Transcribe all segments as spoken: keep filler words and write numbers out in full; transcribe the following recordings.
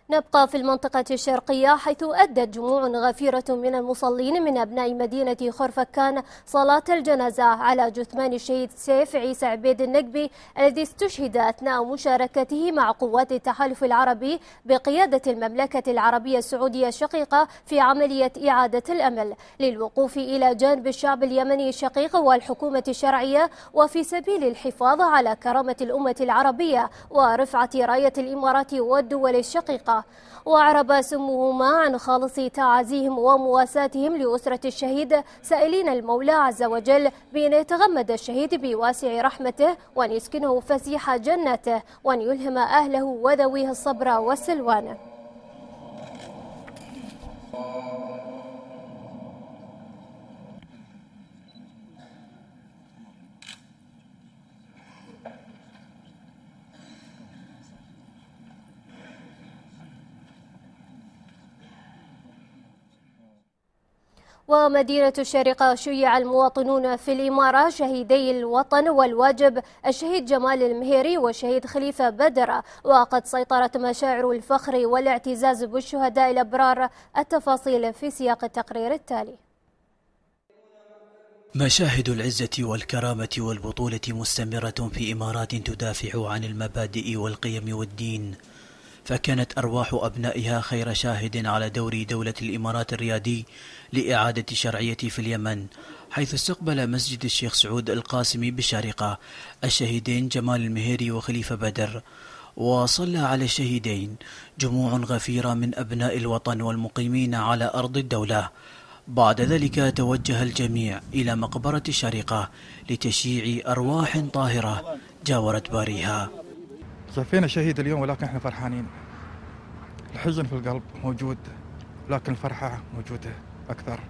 نبقى في المنطقة الشرقية، حيث أدت جموع غفيرة من المصلين من أبناء مدينة خرفكان صلاة الجنازة على جثمان الشهيد سيف عيسى عبيد النقبي الذي استشهد أثناء مشاركته مع قوات التحالف العربي بقيادة المملكة العربية السعودية الشقيقة في عملية إعادة الأمل، للوقوف إلى جانب الشعب اليمني الشقيق والحكومة الشرعية وفي سبيل الحفاظ على كرامة الأمة العربية ورفعة راية الإمارات والدول الشقيقة. وأعرب سموهما عن خالص تعازيهم ومواساتهم لأسرة الشهيد، سائلين المولى عز وجل بأن يتغمد الشهيد بواسع رحمته وأن يسكنه فسيح جناته وأن يلهم أهله وذويه الصبر والسلوان. ومدينة الشارقة شيع المواطنون في الإمارة شهيدي الوطن والواجب الشهيد جمال المهيري والشهيد خليفة بدر، وقد سيطرت مشاعر الفخر والاعتزاز بالشهداء الأبرار. التفاصيل في سياق التقرير التالي. مشاهد العزة والكرامة والبطولة مستمرة في إمارات تدافع عن المبادئ والقيم والدين، فكانت أرواح أبنائها خير شاهد على دور دولة الإمارات الريادي لإعادة الشرعية في اليمن، حيث استقبل مسجد الشيخ سعود القاسمي بالشارقة الشهيدين جمال المهيري وخليفة بدر، وصلى على الشهيدين جموع غفيرة من أبناء الوطن والمقيمين على أرض الدولة. بعد ذلك توجه الجميع إلى مقبرة الشارقة لتشييع أرواح طاهرة جاورت باريها. صفينا شهيد اليوم ولكن احنا فرحانين. الحزن في القلب موجود لكن الفرحة موجودة أكثر.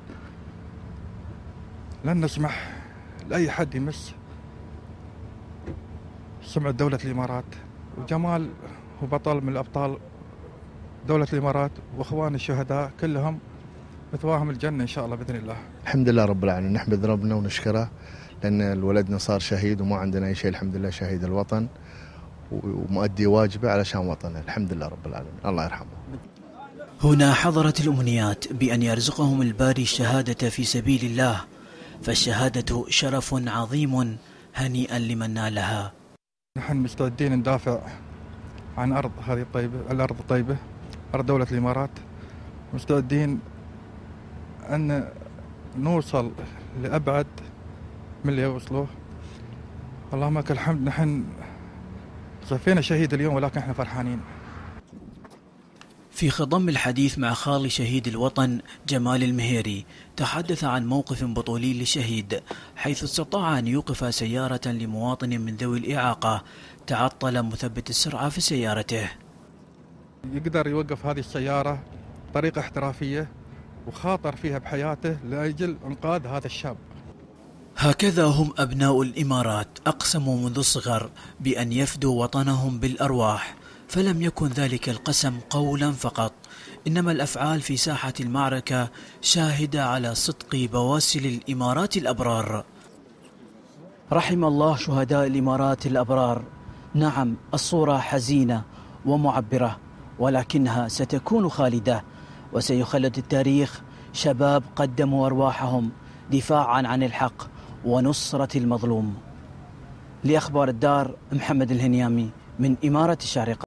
لن نسمح لأي حد يمس سمعة دولة الإمارات، وجمال هو بطل من الأبطال دولة الإمارات، وإخوان الشهداء كلهم مثواهم الجنة إن شاء الله بإذن الله. الحمد لله رب العالمين، نحمد ربنا ونشكره لأن ولدنا صار شهيد وما عندنا أي شيء، الحمد لله شهيد الوطن ومؤدي واجبه علشان وطنه، الحمد لله رب العالمين، الله يرحمه. هنا حضرت الأمنيات بأن يرزقهم الباري الشهادة في سبيل الله، فالشهادة شرف عظيم هنيئا لمن نالها. نحن مستعدين ندافع عن أرض هذه الطيبة، الأرض الطيبة، أرض دولة الإمارات، مستعدين أن نوصل لأبعد من اللي يوصلوه. اللهم لك الحمد، نحن صفينا شهيد اليوم ولكن احنا فرحانين. في خضم الحديث مع خال شهيد الوطن جمال المهيري، تحدث عن موقف بطولي للشهيد، حيث استطاع أن يوقف سيارة لمواطن من ذوي الإعاقة تعطل مثبت السرعة في سيارته. يقدر يوقف هذه السيارة بطريقة احترافية وخاطر فيها بحياته لأجل إنقاذ هذا الشاب. هكذا هم أبناء الإمارات، أقسموا منذ الصغر بأن يفدوا وطنهم بالأرواح، فلم يكن ذلك القسم قولا فقط، إنما الأفعال في ساحة المعركة شاهدة على صدق بواسل الإمارات الأبرار. رحم الله شهداء الإمارات الأبرار. نعم، الصورة حزينة ومعبرة، ولكنها ستكون خالدة، وسيخلد التاريخ شباب قدموا أرواحهم دفاعا عن الحق ونصرة المظلوم. لأخبار الدار، محمد الهنيامي من إمارة الشارقة.